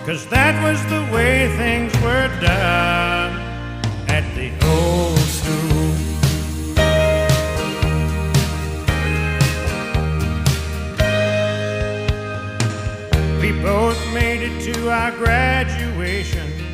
'cause that was the way things were done at the old school. We both made it to our graduation,